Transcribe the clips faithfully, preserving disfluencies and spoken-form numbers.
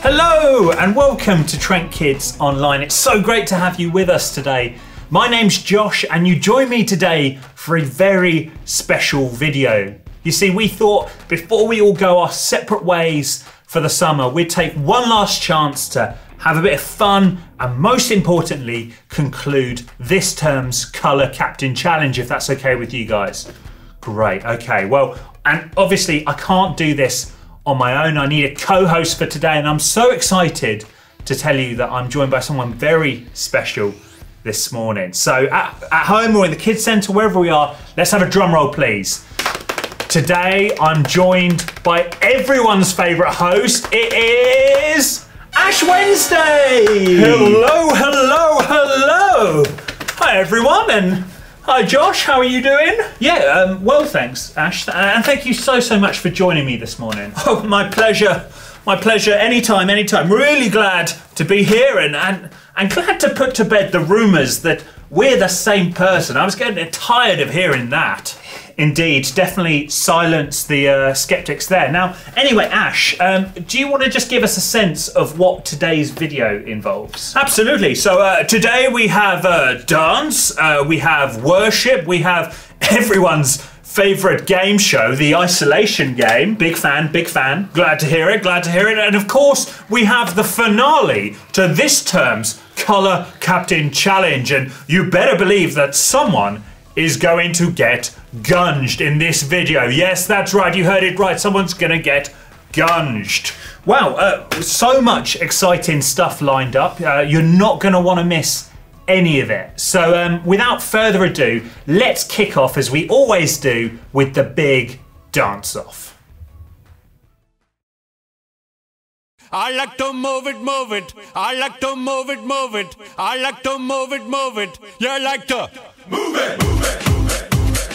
Hello and welcome to Trent Kids Online. It's so great to have you with us today. My name's Josh and you join me today for a very special video. You see, we thought before we all go our separate ways for the summer, we'd take one last chance to have a bit of fun and most importantly, conclude this term's Colour Captain Challenge, if that's okay with you guys. Great, okay, well, and obviously I can't do this on my own. I need a co-host for today and I'm so excited to tell you that I'm joined by someone very special this morning. So at, at home or in the kids centre, wherever we are, let's have a drum roll please. Today I'm joined by everyone's favourite host. It is Ash Wednesday! Hello, hello, hello! Hi everyone, and hi Josh, how are you doing? Yeah, um, well thanks Ash, and thank you so, so much for joining me this morning. Oh, my pleasure, my pleasure, anytime, anytime. Really glad to be here and, and, and glad to put to bed the rumours that we're the same person. I was getting tired of hearing that. Indeed, definitely silence the uh, skeptics there. Now, anyway, Ash, um, do you want to just give us a sense of what today's video involves? Absolutely. So uh, today we have uh, dance, uh, we have worship, we have everyone's favourite game show, the isolation game. Big fan, big fan. Glad to hear it, glad to hear it. And of course, we have the finale to this term's Colour Captain Challenge. And you better believe that someone is going to get gunged in this video. Yes, that's right, you heard it right. Someone's gonna get gunged. Wow, uh, so much exciting stuff lined up. Uh, you're not gonna wanna miss any of it. So um, without further ado, let's kick off as we always do with the big dance-off. I like to move it, move it. I like to move it, move it. I like to move it, move it. You like to move it, move it, move it.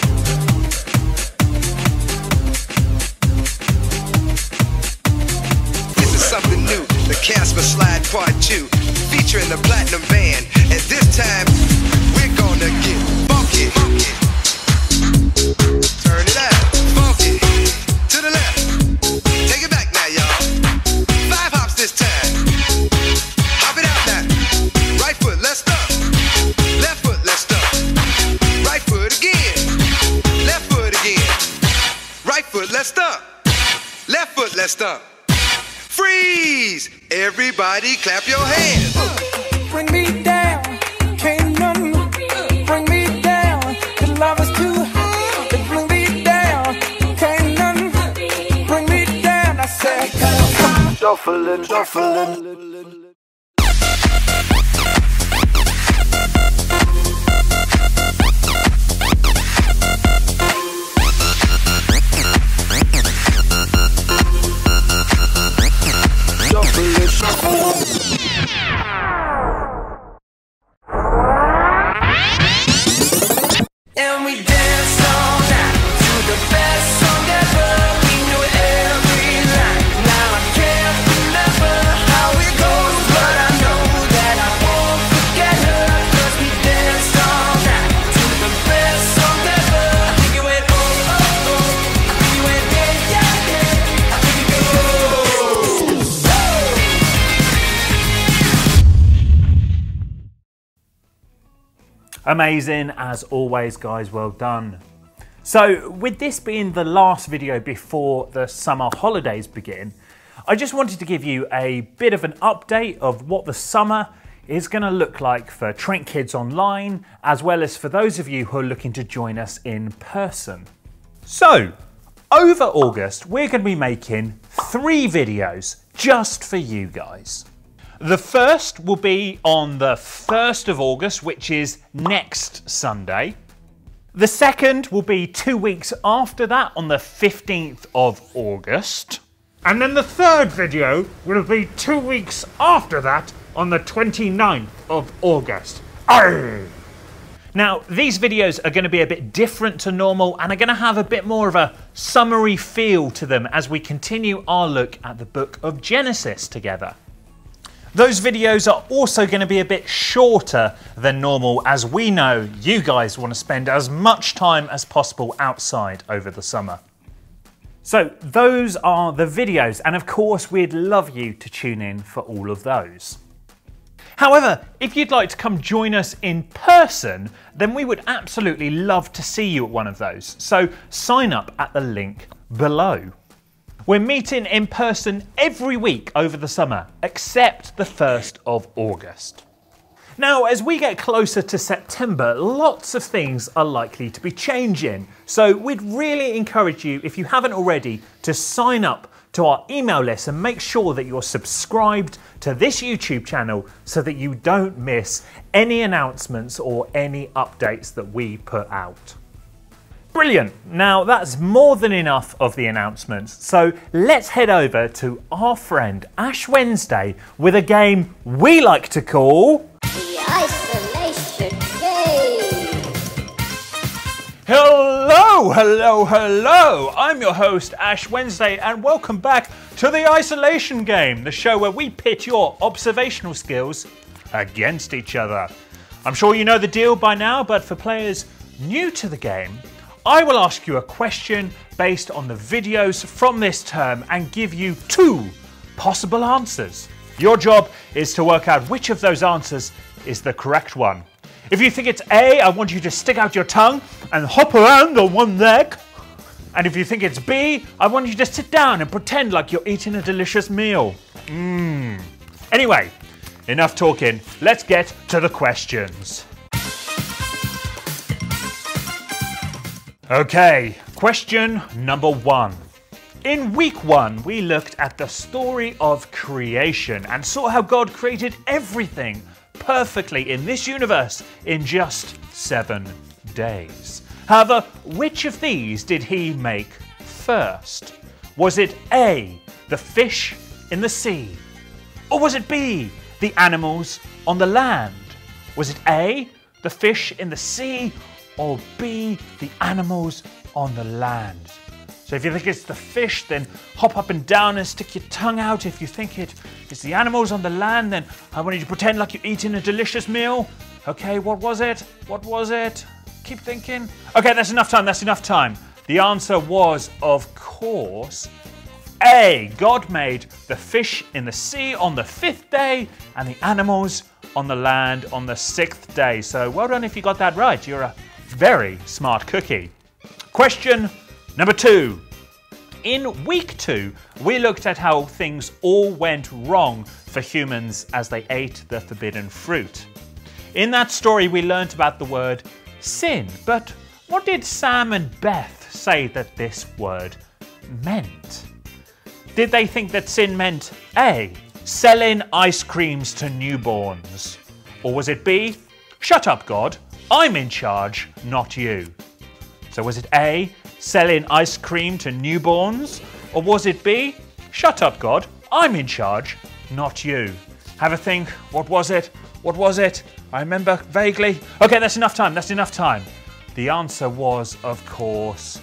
This is something new, the Casper Slide Part two, featuring the Platinum Band. And this time, we're gonna get funky. Funky. Turn it out. Funky. To the left. Take it back now, y'all. Five hops this time. Hop it out now. Right foot, let's stop. Left foot, let's stop. Right foot again. Left foot again. Right foot, let's stop. Left foot, let's stop. Freeze! Everybody clap your hands. Bring me down, can't none bring me down. The love is too high. Bring me down, can't none bring me down. I said, shuffling, shuffling. And we dance all night to the best song ever. We knew every line. Now I can't remember how it goes, but I know that I won't forget her. 'Cause we danced all night to the best song ever. I think it went oh oh oh. I think it went yeah yeah yeah. I think it goes. Amazing as always, guys, well done. So with this being the last video before the summer holidays begin, I just wanted to give you a bit of an update of what the summer is going to look like for Trent Kids Online, as well as for those of you who are looking to join us in person. So over August, we're going to be making three videos just for you guys. The first will be on the first of August, which is next Sunday. The second will be two weeks after that on the fifteenth of August. And then the third video will be two weeks after that on the twenty-ninth of August. Arr! Now, these videos are going to be a bit different to normal and are going to have a bit more of a summery feel to them as we continue our look at the book of Genesis together. Those videos are also going to be a bit shorter than normal, as we know you guys want to spend as much time as possible outside over the summer. So those are the videos, and of course we'd love you to tune in for all of those. However, if you'd like to come join us in person, then we would absolutely love to see you at one of those. So sign up at the link below. We're meeting in person every week over the summer, except the first of August. Now, as we get closer to September, lots of things are likely to be changing. So we'd really encourage you, if you haven't already, to sign up to our email list and make sure that you're subscribed to this YouTube channel so that you don't miss any announcements or any updates that we put out. Brilliant. Now that's more than enough of the announcements. So let's head over to our friend Ash Wednesday with a game we like to call The Isolation Game. Hello, hello, hello! I'm your host, Ash Wednesday, and welcome back to the Isolation Game, the show where we pit your observational skills against each other. I'm sure you know the deal by now, but for players new to the game, I will ask you a question based on the videos from this term and give you two possible answers. Your job is to work out which of those answers is the correct one. If you think it's A, I want you to stick out your tongue and hop around on one leg. And if you think it's B, I want you to sit down and pretend like you're eating a delicious meal. Mmm. Anyway, enough talking. Let's get to the questions. Okay, question number one. In week one, we looked at the story of creation and saw how God created everything perfectly in this universe in just seven days. However, which of these did he make first? Was it A, the fish in the sea? Or was it B, the animals on the land? Was it A, the fish in the sea? Or B, the animals on the land? So if you think it's the fish, then hop up and down and stick your tongue out. If you think it is the animals on the land, then I want you to pretend like you're eating a delicious meal. Okay, what was it? What was it? Keep thinking. Okay, that's enough time, that's enough time. The answer was, of course, A. God made the fish in the sea on the fifth day and the animals on the land on the sixth day. So well done if you got that right. You're a very smart cookie. Question number two. In week two, we looked at how things all went wrong for humans as they ate the forbidden fruit. In that story, we learnt about the word sin, but what did Sam and Beth say that this word meant? Did they think that sin meant A, selling ice creams to newborns? Or was it B, shut up God, I'm in charge, not you? So was it A, selling ice cream to newborns? Or was it B, shut up God, I'm in charge, not you? Have a think, what was it? What was it? I remember vaguely. Okay, that's enough time, that's enough time. The answer was, of course,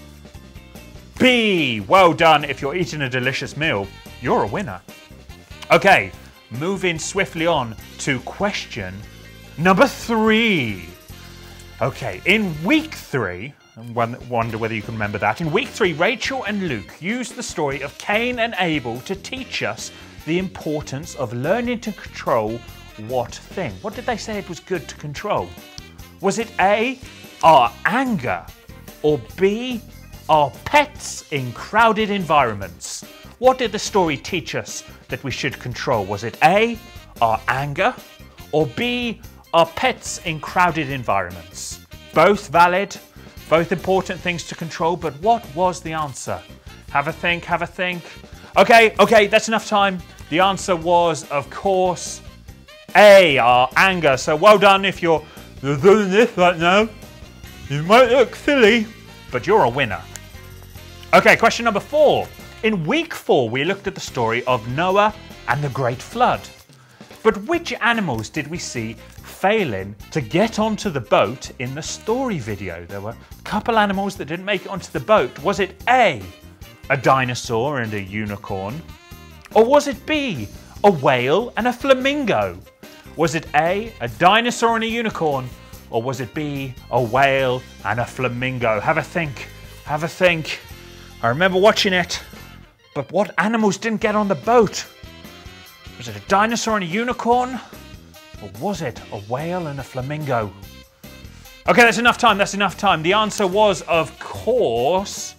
B. Well done. If you're eating a delicious meal, you're a winner. Okay, moving swiftly on to question number three. Okay, in week three, I wonder whether you can remember that. In week three, Rachel and Luke used the story of Cain and Abel to teach us the importance of learning to control what thing? What did they say it was good to control? Was it A, our anger? Or B, our pets in crowded environments? What did the story teach us that we should control? Was it A, our anger? Or B, our pets in crowded environments? Both valid, both important things to control, but what was the answer? Have a think, have a think. Okay, okay, that's enough time. The answer was, of course, A, our anger. So well done if you're, you're doing this right now. You might look silly, but you're a winner. Okay, question number four. In week four, we looked at the story of Noah and the Great Flood. But which animals did we see failing to get onto the boat in the story video? There were a couple animals that didn't make it onto the boat. Was it A, a dinosaur and a unicorn? Or was it B, a whale and a flamingo? Was it A, a dinosaur and a unicorn? Or was it B, a whale and a flamingo? Have a think, have a think. I remember watching it, but what animals didn't get on the boat? Was it a dinosaur and a unicorn? Or was it a whale and a flamingo? Okay, that's enough time, that's enough time. The answer was, of course,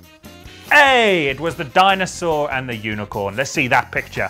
A. It was the dinosaur and the unicorn. Let's see that picture.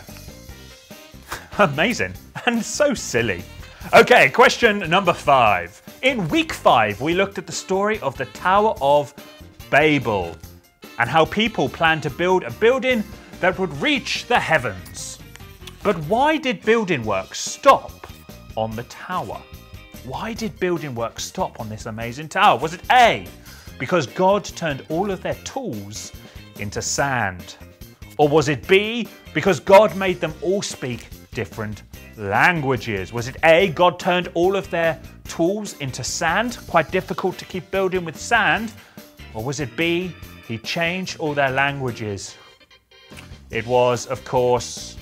Amazing, and so silly. Okay, question number five. In week five, we looked at the story of the Tower of Babel and how people planned to build a building that would reach the heavens. But why did building work stop on the tower? Why did building work stop on this amazing tower? Was it A, because God turned all of their tools into sand? Or was it B, because God made them all speak different languages? Was it A, God turned all of their tools into sand? Quite difficult to keep building with sand. Or was it B, He changed all their languages? It was, of course,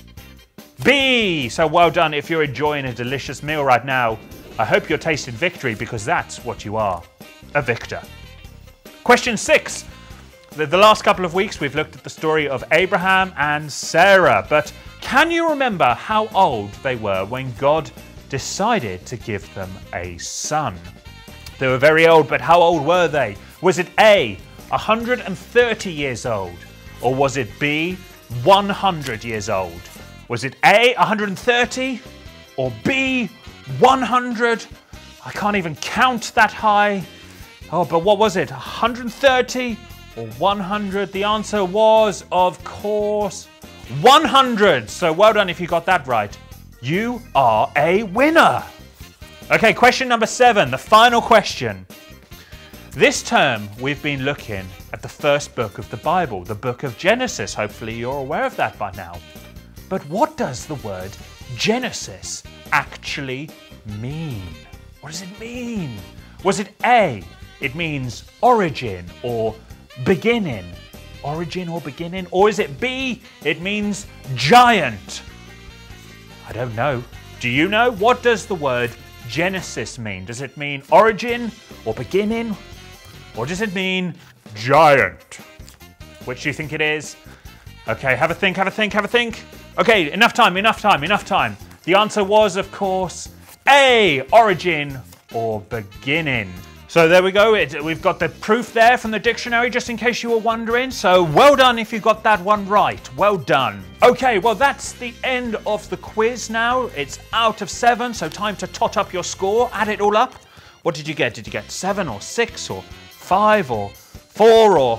B. So well done if you're enjoying a delicious meal right now. I hope you're tasting victory, because that's what you are, a victor. Question six. The, the last couple of weeks we've looked at the story of Abraham and Sarah, but can you remember how old they were when God decided to give them a son? They were very old, but how old were they? Was it A, one hundred thirty years old? Or was it B, one hundred years old? Was it A, one hundred thirty? Or B, one hundred? I can't even count that high. Oh, but what was it? one hundred thirty or one hundred? The answer was, of course, one hundred. So well done if you got that right. You are a winner. Okay, question number seven, the final question. This term, we've been looking at the first book of the Bible, the book of Genesis. Hopefully you're aware of that by now. But what does the word Genesis actually mean? What does it mean? Was it A, it means origin or beginning? Origin or beginning? Or is it B, it means giant? I don't know. Do you know? What does the word Genesis mean? Does it mean origin or beginning? Or does it mean giant? Which do you think it is? Okay, have a think, have a think, have a think. Okay, enough time, enough time, enough time. The answer was, of course, A, origin or beginning. So there we go. It, we've got the proof there from the dictionary, just in case you were wondering. So well done if you got that one right. Well done. Okay, well, that's the end of the quiz now. It's out of seven, so time to tot up your score. Add it all up. What did you get? Did you get seven or six or five or four or...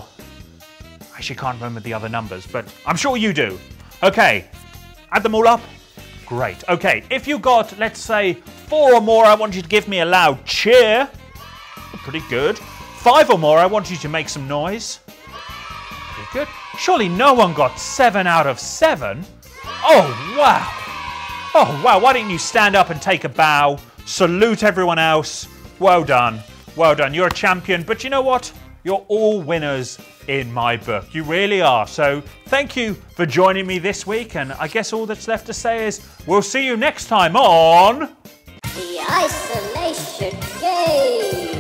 I actually can't remember the other numbers, but I'm sure you do. Okay, add them all up. Great. Okay, if you got, let's say, four or more, I want you to give me a loud cheer. Pretty good. Five or more, I want you to make some noise. Pretty good. Surely no one got seven out of seven. Oh, wow. Oh, wow. Why didn't you stand up and take a bow? Salute everyone else. Well done. Well done. You're a champion. But you know what? You're all winners in my book. You really are. So thank you for joining me this week. And I guess all that's left to say is we'll see you next time on... The Isolation Game.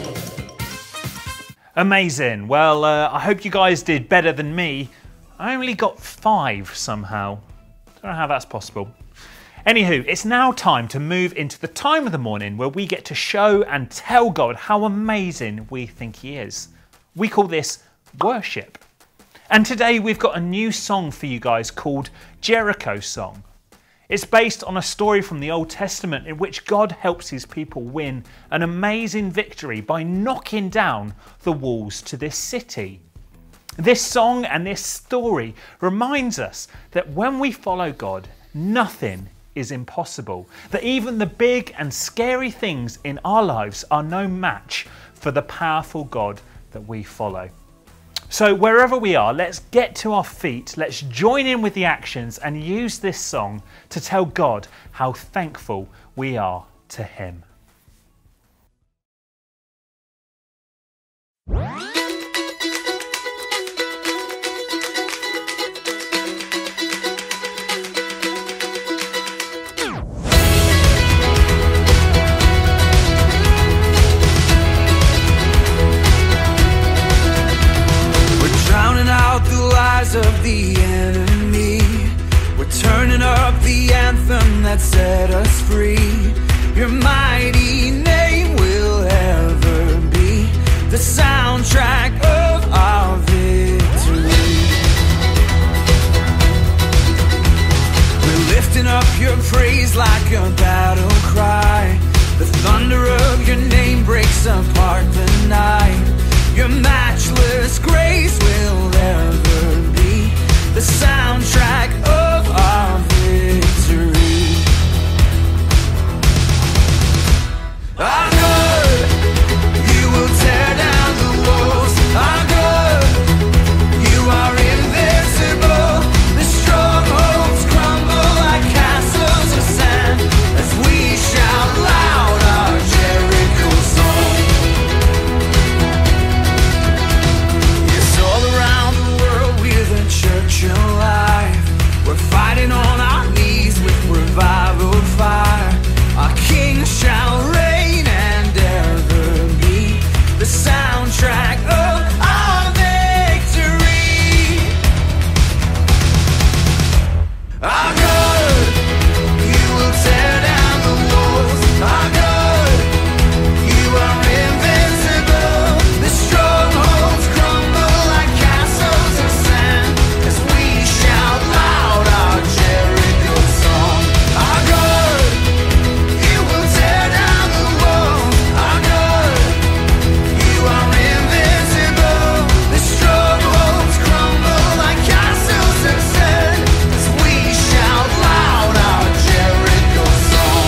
Amazing. Well, uh, I hope you guys did better than me. I only got five somehow. Don't know how that's possible. Anywho, it's now time to move into the time of the morning where we get to show and tell God how amazing we think He is. We call this worship. And today we've got a new song for you guys called Jericho Song. It's based on a story from the Old Testament in which God helps His people win an amazing victory by knocking down the walls to this city. This song and this story reminds us that when we follow God, nothing is impossible. That even the big and scary things in our lives are no match for the powerful God that we follow. So wherever we are, let's get to our feet, let's join in with the actions and use this song to tell God how thankful we are to Him. of the enemy. We're turning up the anthem that set us free. Your mighty name will ever be the soundtrack of our victory. We're lifting up your praise like a battle cry. The thunder of your name breaks apart the night. Your matchless grace will ever be the soundtrack of our victory. Our God, you will tear down the walls. Our God, you are invincible. The strongholds crumble like castles of sand as we shout loud our Jericho song. Yes, all around the world we're the church alive. We're fighting on our knees with revival fire. Our King shall reign and ever be the soundtrack of our victory. Our God, you will tear down the walls. Our God, you are invincible. The strongholds crumble like castles of sand as we shout loud our Jericho song. Our God, you will tear down the walls. Our God, you are invincible. The strongholds crumble like castles of sand as we shout loud our Jericho song.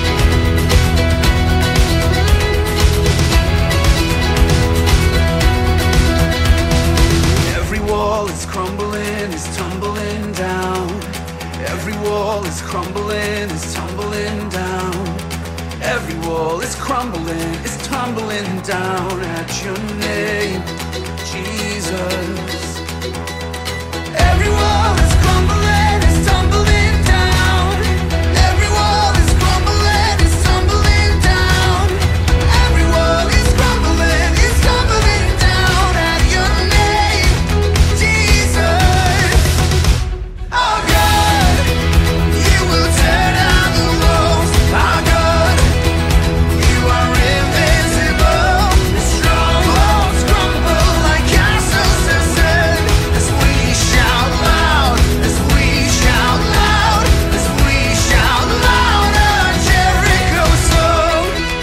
Every wall is crumbling, is tumbling down. Every wall is crumbling, is tumbling down. Every wall is crumbling, is tumbling down at your name, Jesus. Every wall is crumbling, is tumbling down. Every wall is crumbling, is tumbling down. Every wall is crumbling, is tumbling down at your name, Jesus. Our God, you will tear down the walls. Our God, you are invincible. The strongholds crumble like castles of sand as we shout loud, as we shout loud, as we shout loud our Jericho song.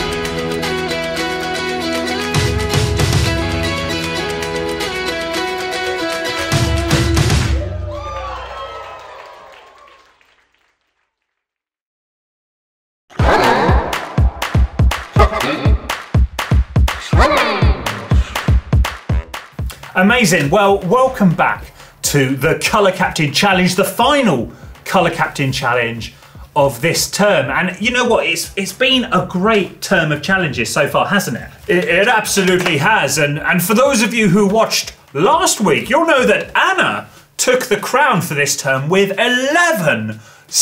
Amazing. Well, welcome back to the Colour Captain Challenge, the final Colour Captain Challenge of this term. And you know what? It's it's been a great term of challenges so far, hasn't it? It, it absolutely has. And, and for those of you who watched last week, you'll know that Anna took the crown for this term with eleven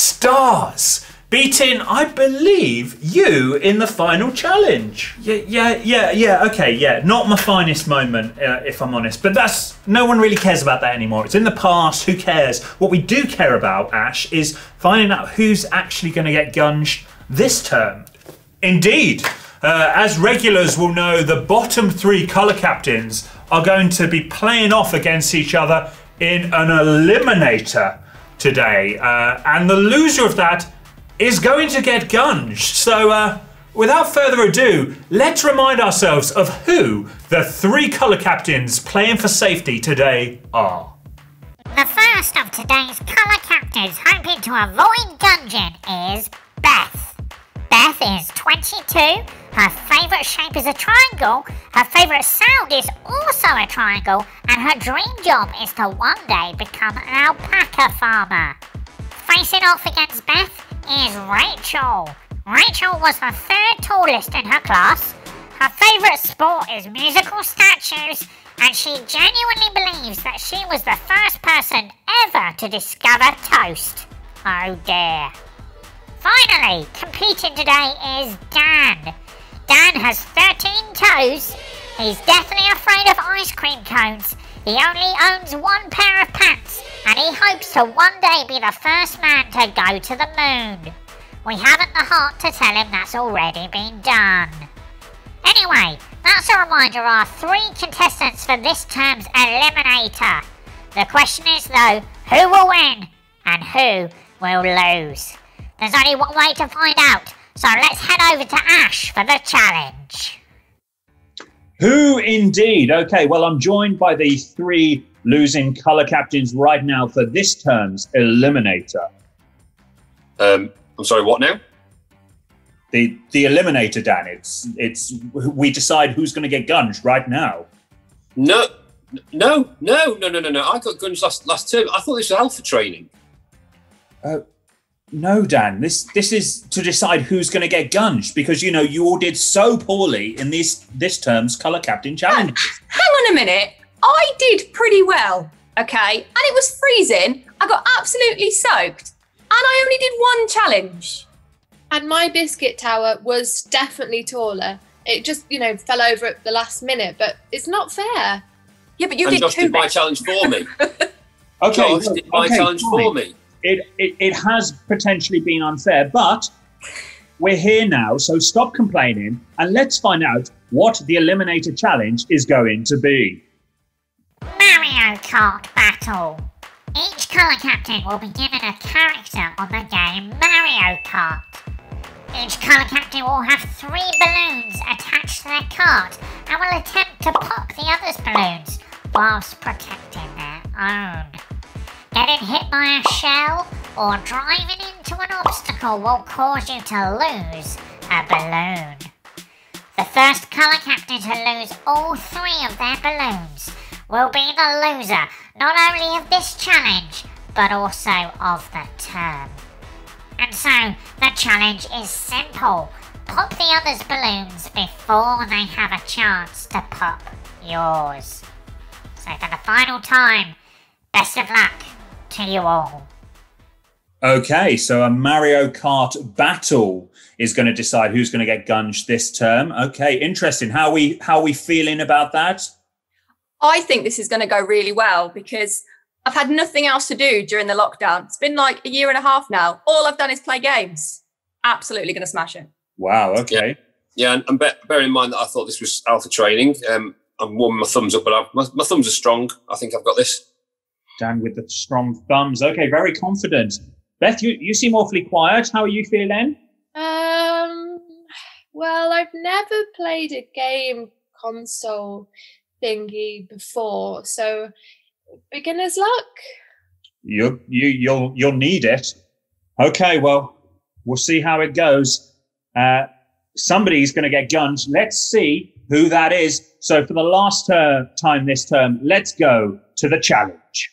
stars, beating, I believe, you in the final challenge. Yeah, yeah, yeah, yeah, okay, yeah. Not my finest moment, uh, if I'm honest. But that's, no one really cares about that anymore. It's in the past, who cares? What we do care about, Ash, is finding out who's actually going to get gunged this term. Indeed. Uh, as regulars will know, the bottom three colour captains are going to be playing off against each other in an Eliminator today. Uh, and the loser of that is going to get gunged. So uh, without further ado, let's remind ourselves of who the three colour captains playing for safety today are. The first of today's colour captains hoping to avoid gunging is Beth. Beth is twenty-two, her favourite shape is a triangle, her favourite sound is also a triangle, and her dream job is to one day become an alpaca farmer. Facing off against Beth is Rachel. Rachel was the third tallest in her class. Her favourite sport is musical statues, and she genuinely believes that she was the first person ever to discover toast. Oh dear. Finally, competing today is Dan. Dan has thirteen toes. He's deathly afraid of ice cream cones. He only owns one pair of pants, and he hopes to one day be the first man to go to the moon. We haven't the heart to tell him that's already been done. Anyway, that's a reminder of our three contestants for this term's Eliminator. The question is though, who will win and who will lose? There's only one way to find out, so let's head over to Ash for the challenge. Who indeed? Okay, well, I'm joined by the three losing colour captains right now for this term's Eliminator. Um, I'm sorry, what now? The the Eliminator, Dan. It's it's we decide who's going to get gunged right now. No, no, no, no, no, no, no. I got gunged last last term. I thought this was alpha training. Uh, no, Dan. This this is to decide who's going to get gunged because you know you all did so poorly in this this term's colour captain challenge. Hang on a minute. I did pretty well, okay, and it was freezing. I got absolutely soaked, and I only did one challenge. And my biscuit tower was definitely taller. It just, you know, fell over at the last minute, but it's not fair. Yeah, but you and did Josh two did my best. challenge for me. Okay, Josh well, did my okay, challenge fine. for me. It, it it has potentially been unfair, but we're here now, so stop complaining and let's find out what the Eliminator challenge is going to be. Mario Kart Battle. Each colour captain will be given a character on the game Mario Kart. Each colour captain will have three balloons attached to their cart and will attempt to pop the other's balloons whilst protecting their own. Getting hit by a shell or driving into an obstacle will cause you to lose a balloon. The first colour captain to lose all three of their balloons will be the loser not only of this challenge but also of the term. And so, the challenge is simple. Pop the other's balloons before they have a chance to pop yours. So for the final time, best of luck to you all. Okay, so a Mario Kart battle is going to decide who's going to get gunged this term. Okay, interesting. How are we, how are we feeling about that? I think this is going to go really well because I've had nothing else to do during the lockdown. It's been like a year and a half now. All I've done is play games. Absolutely going to smash it. Wow, okay. Yeah, yeah and, and bear, bear in mind that I thought this was alpha training. Um, I'm warming my thumbs up, but I've, my, my thumbs are strong. I think I've got this. Dan with the strong thumbs. Okay, very confident. Beth, you, you seem awfully quiet. How are you feeling? Um, well, I've never played a game console thingy before, so beginner's luck. You you you'll you'll need it. Okay, well, we'll see how it goes. Uh, somebody's going to get guns. Let's see who that is. So for the last uh, time this term, let's go to the challenge.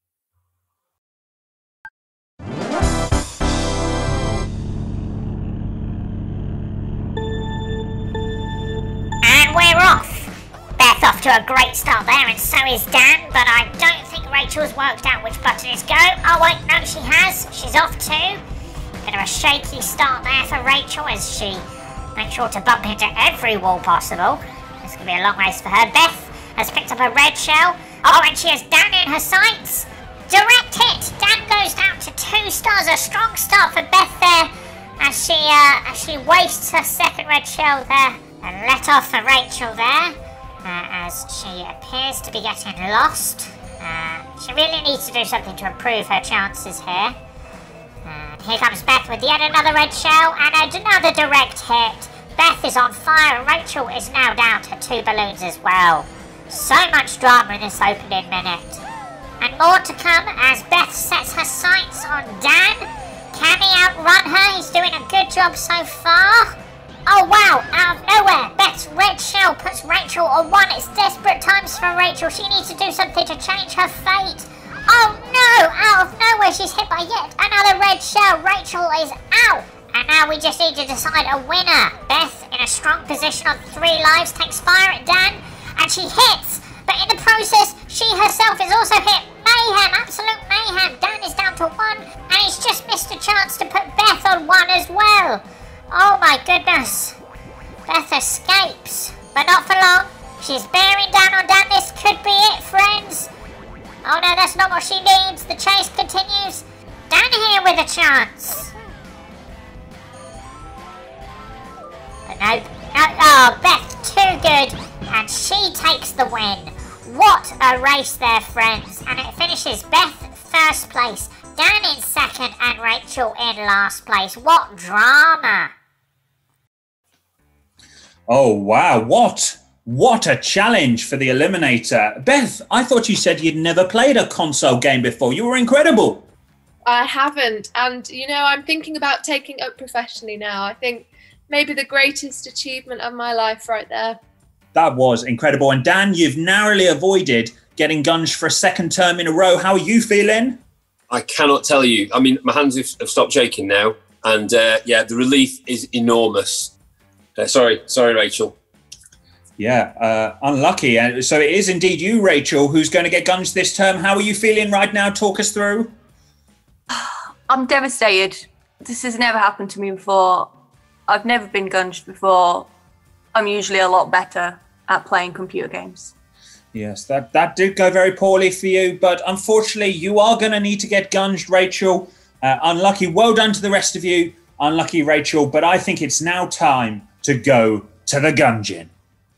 And we're off. Beth off to a great start there, and so is Dan, but I don't think Rachel's worked out which button is go. Oh wait, no she has. She's off too. Bit of a shaky start there for Rachel as she makes sure to bump into every wall possible. It's going to be a long race for her. Beth has picked up a red shell. Oh, and she has Dan in her sights. Direct hit. Dan goes down to two stars. A strong start for Beth there as she, uh, as she wastes her second red shell there. And let off for Rachel there. Uh, as she appears to be getting lost. Uh, she really needs to do something to improve her chances here. And here comes Beth with yet another red shell and another direct hit. Beth is on fire and Rachel is now down to two balloons as well. So much drama in this opening minute. And more to come as Beth sets her sights on Dan. Can he outrun her? He's doing a good job so far. Oh wow, out of nowhere, Beth's red shell puts Rachel on one. It's desperate times for Rachel. She needs to do something to change her fate. Oh no, out of nowhere she's hit by yet another red shell. Rachel is out. And now we just need to decide a winner. Beth in a strong position on three lives takes fire at Dan and she hits. But in the process, she herself is also hit. Mayhem, absolute mayhem. Dan is down to one and he's just missed a chance to put Beth on one as well. Oh my goodness. Beth escapes, but not for long. She's bearing down on Dan. This could be it, friends. that's not what she needs. The chase continues. Down here with a chance. But no, no, oh, Beth, too good. And she takes the win. What a race there, friends. And it finishes Beth first place, Dan in second, and Rachel in last place. What drama. Oh, wow. What? What a challenge for the Eliminator. Beth, I thought you said you'd never played a console game before. You were incredible. I haven't. And, you know, I'm thinking about taking it up professionally now. I think maybe the greatest achievement of my life right there. That was incredible. And Dan, you've narrowly avoided getting gunged for a second term in a row. How are you feeling? I cannot tell you. I mean, my hands have, have stopped shaking now. And uh, yeah, the relief is enormous. Uh, sorry, sorry, Rachel. Yeah, uh, unlucky. And so it is indeed you, Rachel, who's going to get gunged this term. How are you feeling right now? Talk us through. I'm devastated. This has never happened to me before. I've never been gunged before. I'm usually a lot better at playing computer games. Yes, that, that did go very poorly for you, but unfortunately you are going to need to get gunged, Rachel. Uh, unlucky. Well done to the rest of you. Unlucky, Rachel, but I think it's now time to go to the gunging.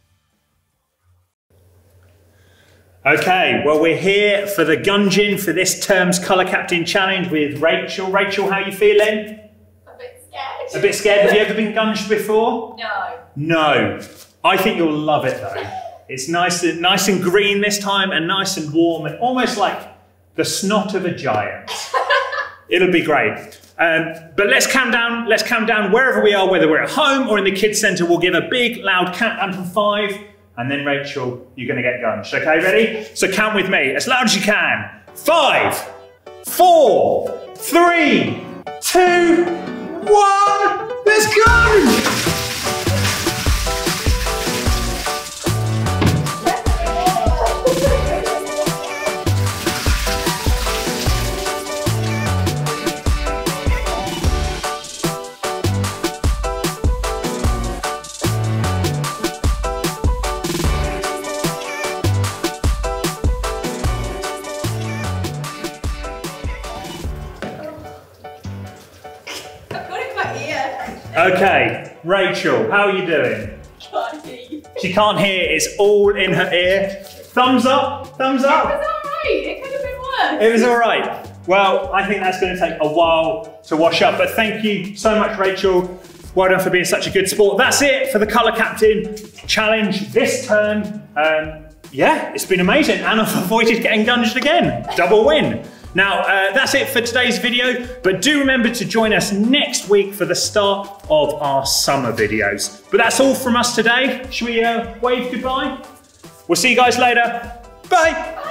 Okay, well, we're here for the gunging for this term's Colour Captain Challenge with Rachel. Rachel, how are you feeling? A bit scared. A bit scared. Have you ever been gunged before? No. No. I think you'll love it, though. It's nice and, nice and green this time and nice and warm and almost like the snot of a giant. It'll be great. Um, but let's count down, let's count down wherever we are, whether we're at home or in the kids' centre. We'll give a big, loud countdown from five. And then, Rachel, you're going to get gunged. Okay, ready? So count with me as loud as you can. Five, four, three, two, one. Let's go! Okay, Rachel, how are you doing? Can't hear you. She can't hear, it's all in her ear. Thumbs up, thumbs up. It was alright, it could have been worse. It was all right. Well, I think that's going to take a while to wash up, but thank you so much, Rachel. Well done for being such a good sport. That's it for the Colour Captain Challenge this turn. Um, yeah, it's been amazing, and I've avoided getting gunged again. Double win. Now, uh, that's it for today's video, but do remember to join us next week for the start of our summer videos. But that's all from us today. Shall we uh, wave goodbye? We'll see you guys later. Bye.